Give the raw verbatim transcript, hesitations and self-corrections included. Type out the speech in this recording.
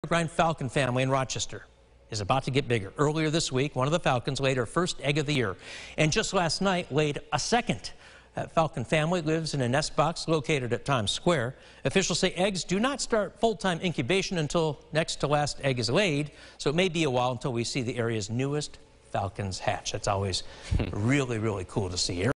peregrine falcon family in Rochester is about to get bigger. Earlier this week, one of the falcons laid her first egg of the year, and just last night laid a second. That falcon family lives in a nest box located at Times Square. Officials say eggs do not start full-time incubation until next to last egg is laid, so it may be a while until we see the area's newest falcons hatch. That's always really, really cool to see.